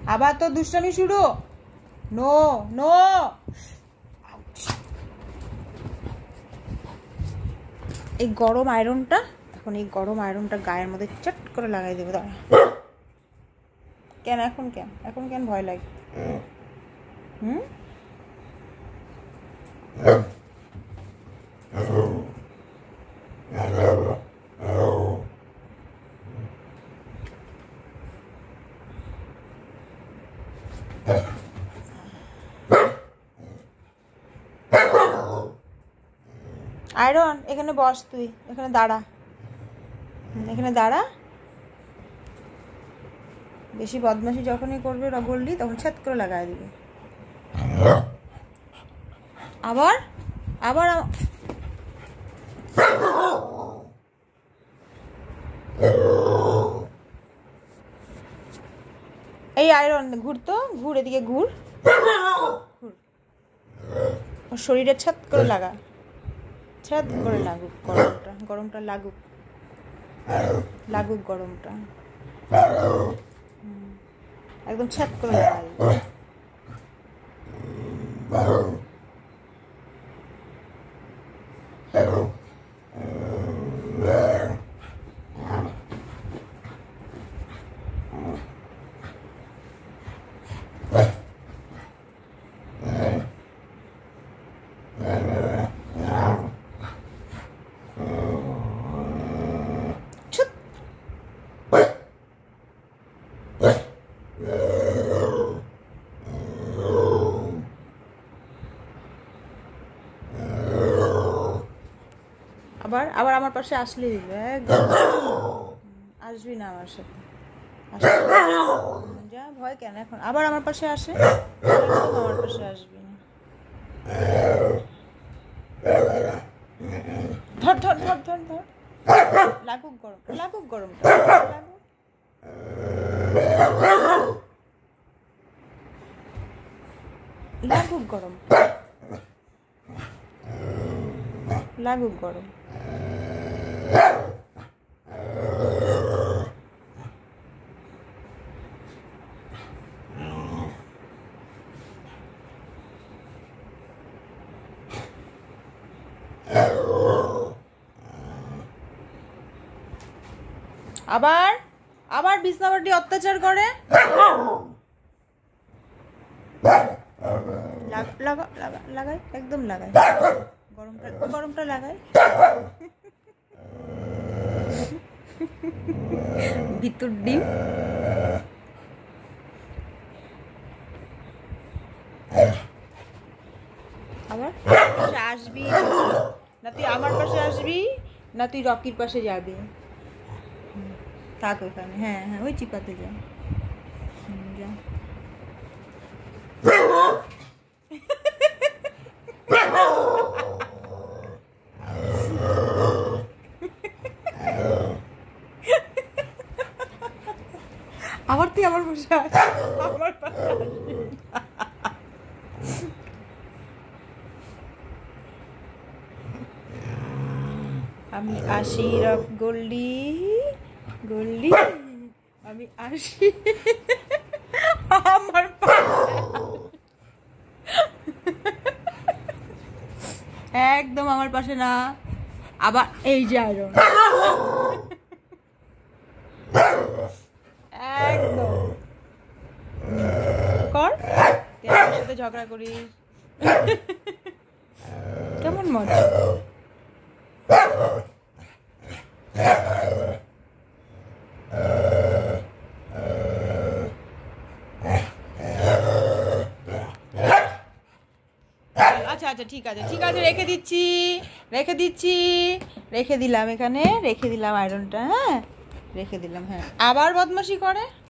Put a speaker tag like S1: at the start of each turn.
S1: আবার তো দুষ্টামি শুরু। নো নো, এই গরম আয়রনটা, এখন এই গরম আয়রনটা গায়ের মধ্যে চট করে লাগাই দেবো। দাঁড়া, কেন এখন, এখন কেন ভয় লাগে? আয়রন এখানে বস, তুই এখানে দাঁড়া, এখানে দাঁড়া। বেশি বদমাশি যখনই করবে গোল্ডি তখন ছাত করে লাগাই দিবে। আবার আবার এই আয়রন ঘুর, তো ঘুর, এদিকে ঘুর, শরীরে ছাত করে লাগা, ছাত করে লাগুক গরমটা, গরমটা লাগুক, লাগুক গরমটা, একদম ছাত করে লাগাই। আবার আবার আমার পাশে আসলে দিবে, একদম আসবি না আমার সাথে, যা, ভয় কেন এখন? আবার আমার পাশে আসে, আমার পাশে আসবি না। ধর ধর ধর ধর ধর, লাগুক গরম, লাগুক গরম, লাগুক গরম, লাগুক গরম। আবার আবার বিছনাবাটি অত্যাচার করে, লাগা লাগা লাগাই, একদম লাগাই, গরমটা গরমটা লাগাই, ভিতর ডিম। আবার আসবি না তুই, আমার পাশে আসবি না তুই রকির পাশে যাবি? থাক ওখানে, হ্যাঁ হ্যাঁ, ওই চিপাতে যা, যা। আবার তুই আমার পাশে আস, আমার পাশে আসবি। আমি আসি গোল্ডি, গোল্ডি আমি আসি, আমার একদম আমার পাশে না। আবার এই যে আয়রন, একদম কর, তুই আমার সাথে ঝগড়া করিস, কেমন মজা। আচ্ছা আচ্ছা, ঠিক আছে ঠিক আছে, রেখে দিচ্ছি, রেখে দিচ্ছি, রেখে দিলাম, এখানে রেখে দিলাম আয়রনটা, হ্যাঁ রেখে দিলাম। হ্যাঁ, আবার বদমাশি করে।